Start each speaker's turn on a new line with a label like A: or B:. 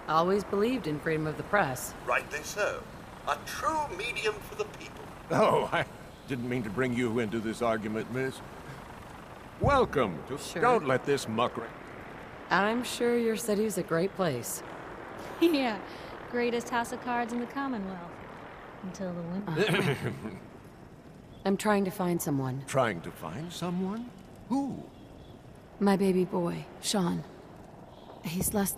A: Always believed in freedom of the press.
B: Rightly so. A true medium for the people.
C: Oh, I didn't mean to bring you into this argument, miss. Welcome to...
A: Sure.
C: Don't let this muck...
A: I'm sure your city's a great place.
D: Yeah, greatest house of cards in the Commonwealth. Until the winter.
A: I'm trying to find someone.
C: Trying to find someone? Who?
A: My baby boy, Sean. He's less